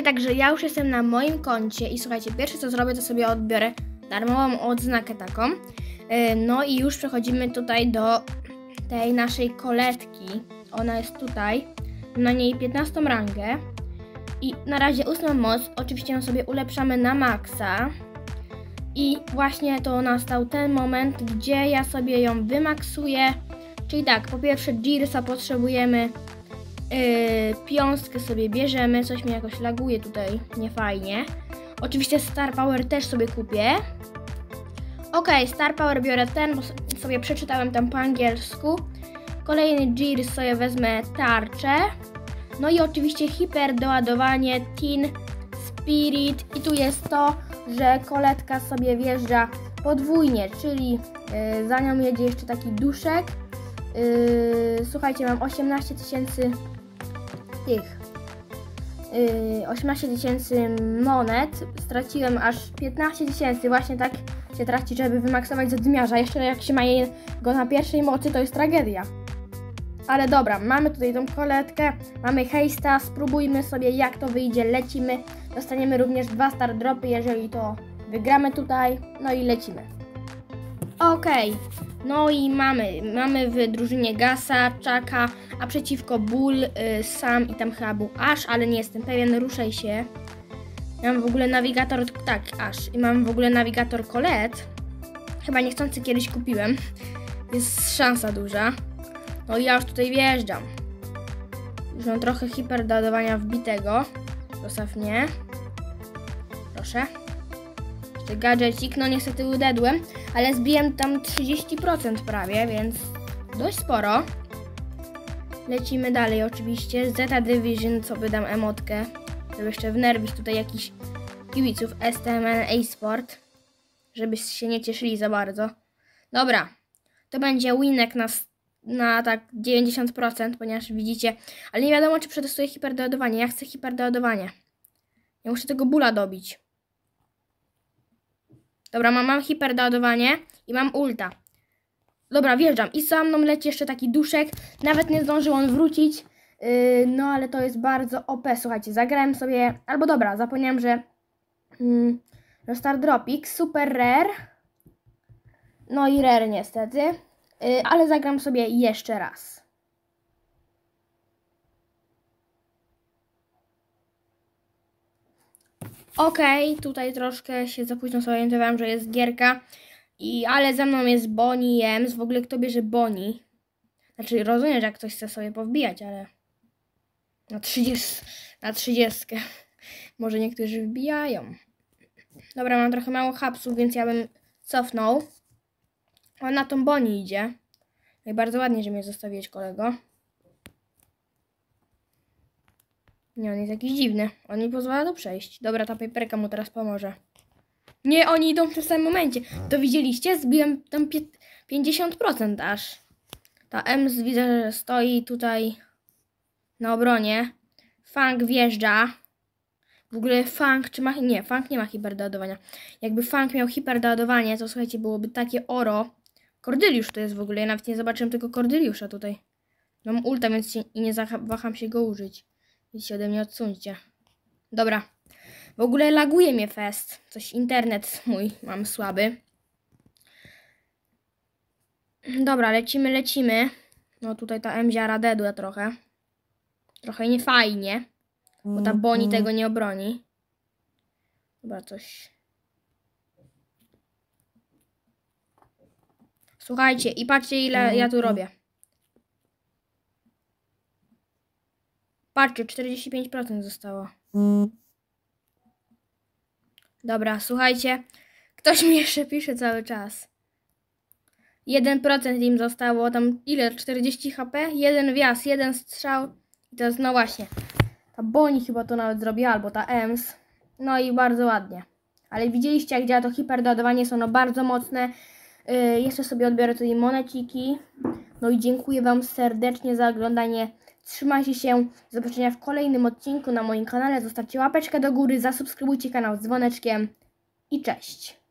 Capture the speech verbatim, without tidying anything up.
także ja już jestem na moim koncie i słuchajcie, pierwsze co zrobię, to sobie odbiorę darmową odznakę taką. No i już przechodzimy tutaj do tej naszej koletki. Ona jest tutaj, na niej piętnastą rangę i na razie ósmą moc. Oczywiście ją sobie ulepszamy na maksa. I właśnie to nastał ten moment, gdzie ja sobie ją wymaksuję. Czyli tak, po pierwsze Gearsa potrzebujemy, yy, piąstkę sobie bierzemy, coś mi jakoś laguje tutaj, niefajnie. Oczywiście Star Power też sobie kupię. Ok, Star Power biorę ten, bo sobie przeczytałem tam po angielsku. Kolejny Gears sobie wezmę tarczę. No i oczywiście hiper doładowanie Teen Spirit. I tu jest to, że koletka sobie wjeżdża podwójnie, czyli yy, za nią jedzie jeszcze taki duszek. Yy, słuchajcie, mam osiemnaście tysięcy tych yy, osiemnaście tysięcy monet. Straciłem aż piętnaście tysięcy. Właśnie tak się traci, żeby wymaksować zadymiarza. Jeszcze jak się ma go na pierwszej mocy, to jest tragedia. Ale dobra, mamy tutaj tą koletkę, mamy hejsta, spróbujmy sobie jak to wyjdzie, lecimy. Dostaniemy również dwa star dropy, jeżeli to wygramy tutaj, no i lecimy. Okej, okay. No i mamy, mamy w drużynie Gasa, Chucka, a przeciwko Bull, y, Sam i tam chyba był Ash, ale nie jestem pewien, ruszaj się. Ja mam w ogóle nawigator, tak, Ash, i mam w ogóle nawigator Colette. Chyba niechcący kiedyś kupiłem, jest szansa duża. No i ja już tutaj wjeżdżam. Już mam trochę hiper doładowania wbitego. Zostaw mnie. Proszę. Jeszcze gadżecik, no niestety udedłem, ale zbiłem tam trzydzieści procent prawie, więc dość sporo. Lecimy dalej oczywiście. Zeta Division, co wydam emotkę. Żeby jeszcze wnerwić tutaj jakichś kibiców S T M N A-Sport. Żeby się nie cieszyli za bardzo. Dobra. To będzie winek na na tak dziewięćdziesiąt procent, ponieważ widzicie, ale nie wiadomo, czy przetestuję hiperdoładowanie. Ja chcę hiperdoładowanie. Ja muszę tego bula dobić. Dobra, mam, mam hiperdoładowanie i mam ulta. Dobra, wjeżdżam i za mną leci jeszcze taki duszek. Nawet nie zdążył on wrócić. Yy, no ale to jest bardzo O P. Słuchajcie, zagrałem sobie, albo dobra, zapomniałem, że yy, że Star Dropik, super rare. No i rare niestety. Yy, ale zagram sobie jeszcze raz. Okej, okay, tutaj troszkę się za późno zorientowałem, że jest gierka. I, ale ze mną jest Bonnie i Ems. W ogóle kto bierze Bonnie? Znaczy rozumiem, że jak ktoś chce sobie powbijać, ale na trzydzieści, na trzydziestkę. Może niektórzy wbijają. Dobra, mam trochę mało hapsów, więc ja bym cofnął. On na tą Bonnie idzie. No i bardzo ładnie, że mnie zostawiłeś, kolego. Nie, on jest jakiś dziwny. On mi pozwala to przejść. Dobra, ta paperka mu teraz pomoże. Nie, oni idą w tym samym momencie. To widzieliście? Zbiłem tam pięćdziesiąt procent aż. Ta Ems widzę, że stoi tutaj na obronie. Fang wjeżdża. W ogóle Fang, czy ma... Nie, Fang nie ma hiperdoładowania. Jakby Fang miał hiperdoładowanie, to słuchajcie, byłoby takie oro. Cordyliusz to jest w ogóle. Ja nawet nie zobaczyłem tego Cordyliusza tutaj. Mam ulta, więc się, i nie waham się go użyć. Więc się ode mnie odsuńcie. Dobra. W ogóle laguje mnie fest. Coś internet mój mam słaby. Dobra, lecimy, lecimy. No tutaj ta Emziara dedła trochę. Trochę niefajnie. Bo ta Bonnie tego nie obroni. Dobra, coś. Słuchajcie, i patrzcie, ile ja tu robię. Patrzcie, czterdzieści pięć procent zostało. Dobra, słuchajcie. Ktoś mi jeszcze pisze cały czas. jeden procent im zostało. Tam ile? czterdzieści HP? Jeden wjazd, jeden strzał. I to jest, no właśnie. Ta Bonnie chyba to nawet zrobiła, albo ta Ems. No i bardzo ładnie. Ale widzieliście, jak działa to hiperdoładowanie. Jest ono bardzo mocne. Yy, jeszcze sobie odbiorę tutaj moneciki. No i dziękuję wam serdecznie za oglądanie. Trzymajcie się. Do zobaczenia w kolejnym odcinku na moim kanale. Zostawcie łapeczkę do góry, zasubskrybujcie kanał z dzwoneczkiem. I cześć.